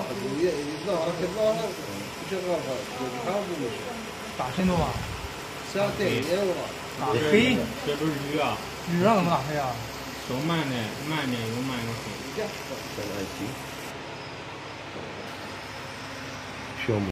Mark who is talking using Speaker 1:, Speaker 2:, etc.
Speaker 1: 打深度啊？打黑？
Speaker 2: 这不是鱼啊？
Speaker 1: 鱼让怎么打黑啊？
Speaker 2: 手慢点，慢点油慢就黑。
Speaker 3: 项目。